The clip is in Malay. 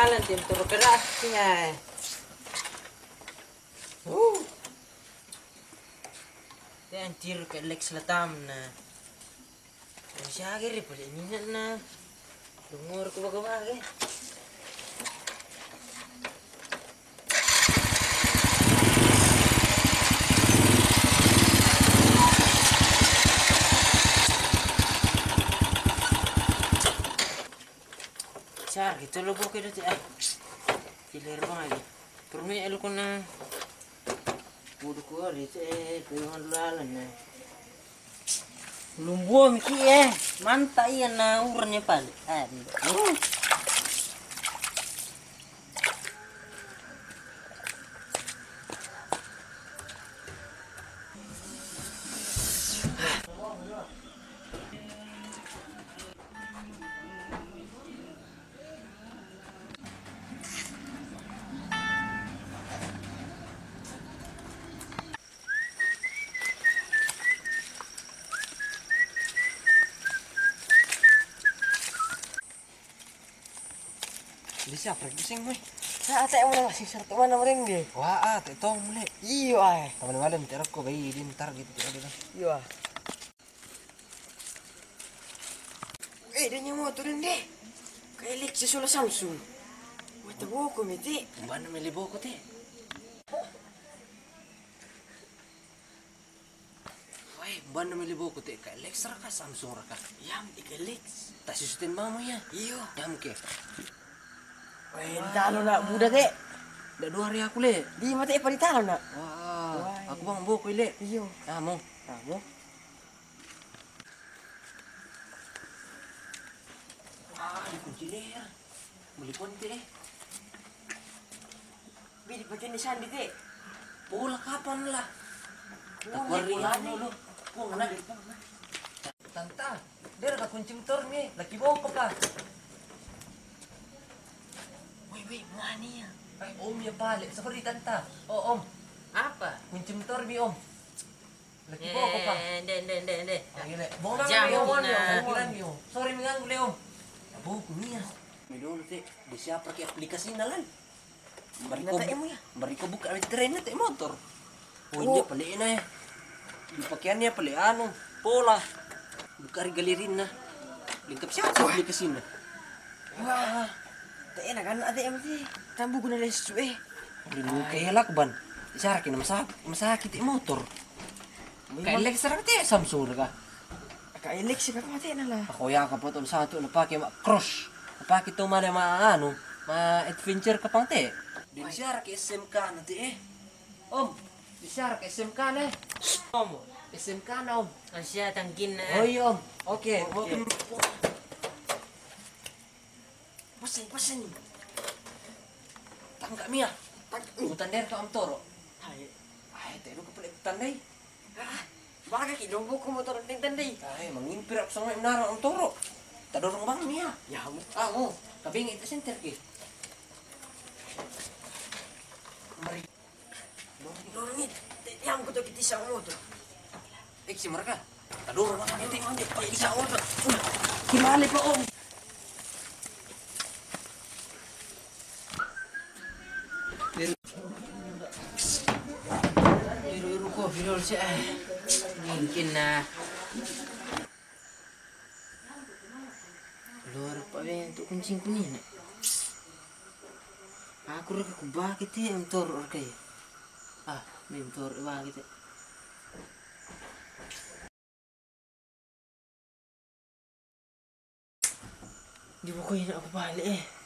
lalan tim turu kerasnya. Anjir ke Lex Latam na. Siya giri pala ininan na. Lumur ko bagay. Sar, gitu lo kok kira ah. Kilir banget. Pero may alo ko na. Budo ko rito kuyungan lalan na. Lumbuan ki manta yan na urannya pal. Bisa practicing mo. Sa ate mo na si Sir Tuman na rin di. Wah, ito muli. Iyo ay. Taman-malam tiarap ko bayi din target dia dito. Iyo ah. Dan yung motor din di. Kay Lexus wala Samsung. Matawo ko miti. Mana melibo ko ti. Wai, mana melibo ko ti kay Lex ra ka Samsung ra ka. Yam kay Lex. Tasusutin mamo ya. Iyo. Yam ke. Wai, talo na budak eh. Dah 2 hari aku le. Di mati pa di talo na. Wah, aku bang buko le. Iyo. Kamu. Wah, di kunci le ya. Melipon ti eh. Bidi bagian di sandi ti. Bola kapan lah? Takwarian dulu. Kung na. Tanta, dia ka kunci motor ni. Laki boko ka. Wei, mana ya? Ay, om ya balik. Sorry, tanta. Oh, om. Apa? Kunci motor bi, om. Laki boko ka. Den. Ay, le. Bola Jam na, om. na. Bulan bi, om. Sorry, mengganggu le, om. Boko niya. Medon te, di siapa pakai aplikasi nalan. Bari ko buka ang tren na te motor. Oh, niya pali na eh. Di pakaian niya pali ano, pola. Buka rin galirin na. Lingkap siya sa aplikasi na. Wah. Teh na kan ate mati. Tambu guna lesu eh. Rindu kaya lakban. Isarakin na masakit yung motor. Kaya Lex sarang ti Samsung ka. Kay Lex ka mati na la. Ako ya ka po tol sa ato napake cross. Napake to mali ano, adventure ka pang te. Di siya ka SMK na ti eh. Om, di siya ka SMK na eh. Om, SMK na om. Asya tangkin na. Oy om. Okay. Pasan. Tangga miya. Utan der ka am toro. Hai. Ay, tayo ka pala tanday. Baka kidonggo ko motor ng tanday. Ay, mangimpir ako sa mga inara ang toro. Tadorong bang niya. Ya mo. Mo. Kabingi ito center ki. Mari. Dorongit. Yang ko to kiti sa motor. Si mereka. Tadorong bang niya. Mandi. Isa motor. Gimana pa om? Iru ko video siya. Mungkin na. Luar pa ba untuk kuncing kuning. Aku rek ku bakit am tor or kay. Mem tor bakit. Di ko yun ako balik eh.